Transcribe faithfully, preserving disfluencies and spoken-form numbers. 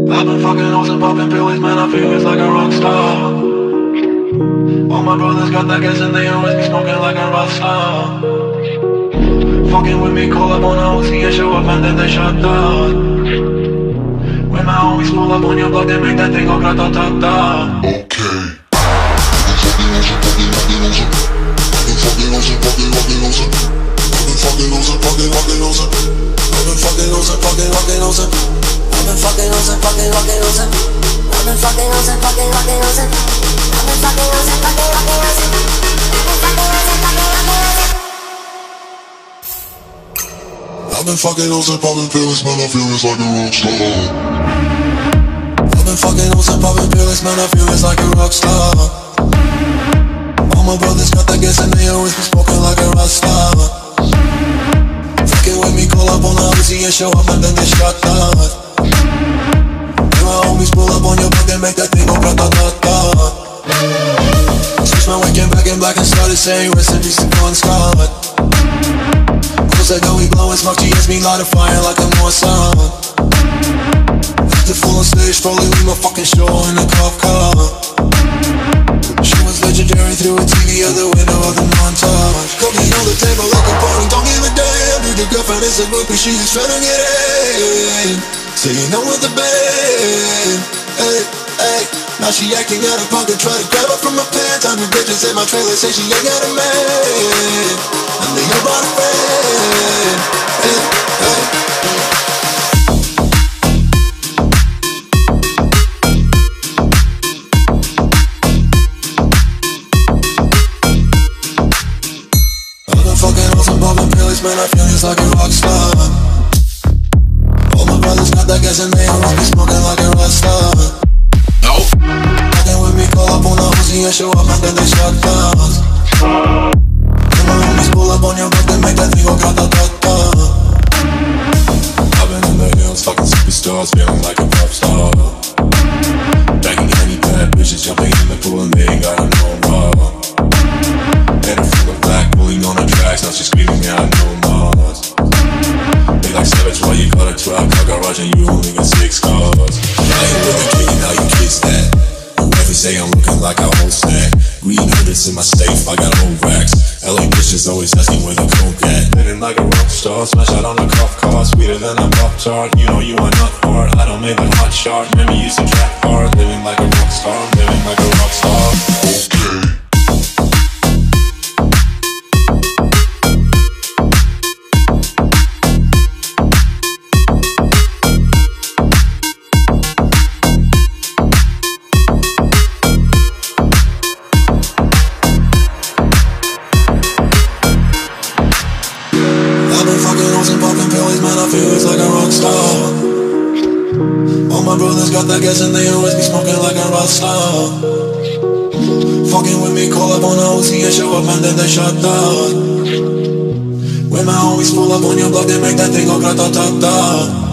I've been fucking hoes and popping pills, man, I feel it's like a rock star. All my brothers got that gas and they always be smoking like a Rockstar. Fucking with me, call up on a O C and show up and then they shut down. When my homies pull up on your block, they make that thing go grata-ta-ta. Okay. Fucking losing, fucking, fucking losing. I've been fucking losing, fucking, fucking losing. I've been fucking losing, fucking, fucking losing. I've been fucking losing, fucking, fucking losing. I've been fucking losing, fucking, fucking losing. I've been fucking losing, popping pills, man, I feel it's like a rockstar. I've been fucking losing, popping pills, man, I feel it's like a rockstar. All my brothers got that gas and they always be smoking like a rockstar. Fucking with me, call up on the O C and show up and then they shut down. When my homies pull up on your block, they make that thing go grata-ta-ta. Switch my weekend back in black and started saying rest in peace to Bon Scott. Close that door, we blowin' smoke, G S me light a fire like a Mossad. After full on stage, probably leave my fucking show in a cop car. She was legendary through a T V out the window of the montage. Cooking on the table like a party, don't give a damn. Dude, your girlfriend is a groupie, she is tryna get in. Saying I'm with the band, hey, hey. Now she acting out of pocket, try to grab her from my pants. I'm the bitches in my trailer, say she ain't got a man. And they ain't brought a friend, hey, hey. Fucking hoes and popping pills, man, I feel it's like a rockstar. All my brothers got that gas and they always be smoking like a rockstar. No. Fucking with me, call up on the O C and show up and then they shut down. When my homies pull up on your block, they make that thing go grata-ta-ta. I've been in the hills, fucking superstars, feeling like a pop star. Banging any bad bitches, jumping in the pool and they ain't got no problem. Head full of black, pulling on the tracks, now she's screaming out no mars. They like savage, why you got a twelve car garage and you only got six cars? I ain't really drinking, how you kiss that? Every day I'm looking like a whole stack. Green hundreds in my safe, I got old racks. L A bitches always asking where the coke at. Living like a rock star, smash out on the cop car. Sweeter than a pop tart, you know you are not hard. I don't make a hot shot, remember you used to track hard. Living like a rock star, living like a rock star. Okay. All my brothers got that gas and they always be smoking like a Rockstar. Fucking with me, call up on the O C and show up and then they shut down. When my homies pull up on your block, they make that thing go grata-ta-ta.